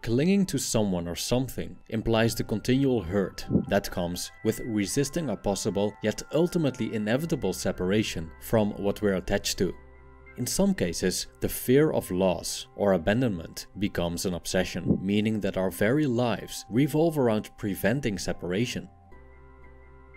Clinging to someone or something implies the continual hurt that comes with resisting a possible yet ultimately inevitable separation from what we're attached to. In some cases, the fear of loss or abandonment becomes an obsession, meaning that our very lives revolve around preventing separation.